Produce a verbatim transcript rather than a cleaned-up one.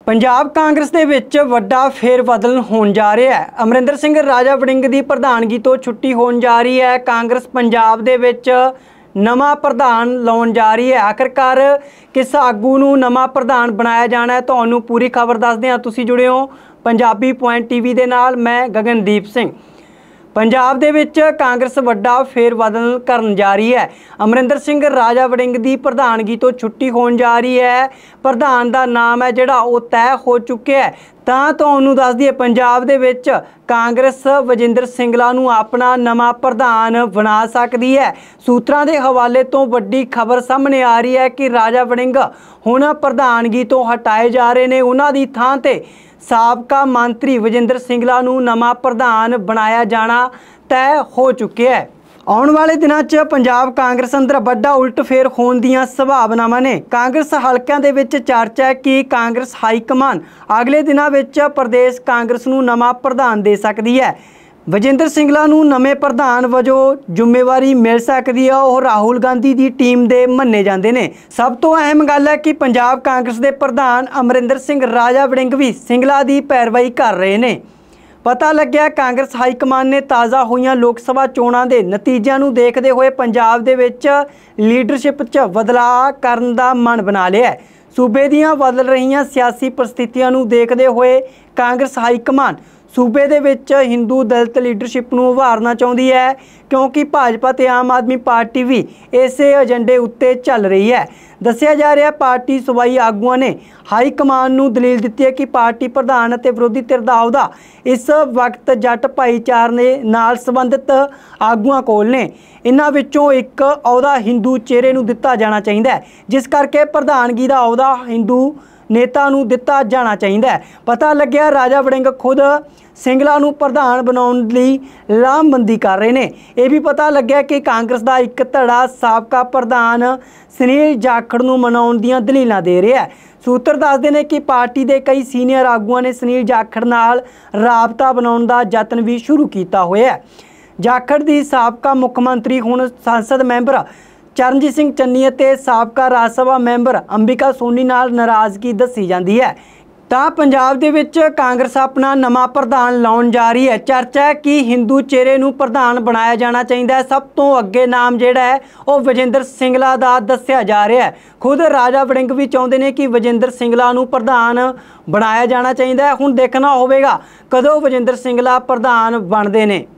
पंजाब कांग्रेस ਦੇ ਵਿੱਚ ਵੱਡਾ ਫੇਰ ਬਦਲ ਹੋਣ ਜਾ ਰਿਹਾ ਹੈ। ਅਮਰਿੰਦਰ ਸਿੰਘ ਰਾਜਾ ਵੜਿੰਗ ਦੀ ਪ੍ਰਧਾਨਗੀ ਤੋਂ ਛੁੱਟੀ ਹੋਣ ਜਾ ਰਹੀ ਹੈ। ਕਾਂਗਰਸ ਪੰਜਾਬ ਦੇ ਵਿੱਚ ਨਵਾਂ ਪ੍ਰਧਾਨ ਲਾਉਣ ਜਾ ਰਹੀ ਹੈ। ਆਖਰਕਾਰ ਕਿਸ ਆਗੂ ਨੂੰ ਨਵਾਂ ਪ੍ਰਧਾਨ ਬਣਾਇਆ ਜਾਣਾ ਹੈ, ਤੁਹਾਨੂੰ ਪੂਰੀ ਖਬਰ ਦੱਸਦੇ ਹਾਂ। ਤੁਸੀਂ ਜੁੜੇ ਹੋ ਪੰਜਾਬੀ ਪੁਆਇੰਟ ਟੀਵੀ ਦੇ ਨਾਲ। मैं गगनदीप सिंह। पंजाब दे विच कांग्रेस वड्डा फेर बदल करन जा रही है। अमरिंदर सिंह राजा वड़िंग दी प्रधानगी तो छुट्टी होण जा रही है। प्रधान दा नाम है जिहड़ा वो तय हो चुके है। तां तुहानूं दस दईए पंजाब दे विच कांग्रेस वजिंदर सिंगला नूं अपना नवां प्रधान बना सकदी है। सूत्रां दे हवाले तो वड्डी खबर सामने आ रही है कि राजा वड़िंग हुण प्रधानगी तो हटाए जा रहे ने। उन्हां दी थां ते साबका मंत्री वजिंदर सिंगला नूं नवां प्रधान बनाया जाना तय हो चुके है। आने वाले दिनों च पंजाब कांग्रेस अंदर वड्डा उलट फेर होने दीयां संभावनावां ने। कांग्रेस हलकों दे विच चर्चा है कि कांग्रेस हाईकमान अगले दिनों विच प्रदेश कांग्रेस नूं नवां प्रधान दे सकदी है। वजिंदर सिंगला नूं नवें प्रधान वजों जिम्मेवारी मिल सकती है। वह राहुल गांधी की टीम दे मन्ने जाते हैं। सब तो अहम गल है कि पंजाब कांग्रेस के प्रधान अमरिंदर सिंह राजा वड़िंग भी सिंगला की पैरवाई कर रहे हैं। पता लग्या कांग्रेस हाईकमान ने ताज़ा हुई लोक सभा चोणां के नतीजों को देखते हुए पंजाब दे विच लीडरशिप च बदलाव करन दा मन बना लिया है। सूबे दीयां बदल रही सियासी परिस्थितियों को देखते हुए कांग्रेस हाईकमान सूबे दे विच हिंदू दलित लीडरशिप नूं उभारना चाहुंदी है, क्योंकि भाजपा ते आम आदमी पार्टी भी इसे एजेंडे उत्ते चल रही है। दस्सिया जा रहा पार्टी सूबाई आगूआं ने हाई कमान नूं दलील दित्ती है कि पार्टी प्रधान ते विरोधी धिर दा अहुदा इस वक्त जट भाईचारे नाल संबंधित आगूआं कोल ने। इन्हां विचों एक अहुदा हिंदू चेहरे नूं दित्ता जाना चाहिदा है, जिस करके प्रधानगी दा अहुदा हिंदू नेता नूं दिता जाना चाहिए। पता लग्या राजा वड़िंग खुद सिंगला नूं प्रधान बनाउण लई लामबंदी कर रहे हैं। यह भी पता लग्या कि कांग्रेस का एक धड़ा साबका प्रधान सुनील जाखड़ नूं मनाउण दीयां दलीलां दे रहा है। सूत्र दसदे ने कि पार्टी के कई सीनियर आगूआं ने सुनील जाखड़ नाल राबता बनाउण दा यतन भी शुरू किया होया है। जाखड़ दी साबका मुख्यमंत्री हुण संसद मैंबर चरणजीत सिंह चन्नी ते साबका राज सभा मैंबर अंबिका सोनी नाल नाराज़गी दसी जाती है। तो पंजाब दे विच कांग्रेस अपना नवां प्रधान लाउण जा रही है। चर्चा है कि हिंदू चेहरे नूं प्रधान बनाया जाना चाहिए। सब तो अगे नाम जिहड़ा है वो वजिंदर सिंगला दा दस्सिया जा रहा है। खुद राजा वड़िंग भी चाहुंदे ने कि वजिंदर सिंगला नूं प्रधान बनाया जाना चाहिए। हुण देखना होवेगा कदों वजिंदर सिंगला प्रधान बनदे ने।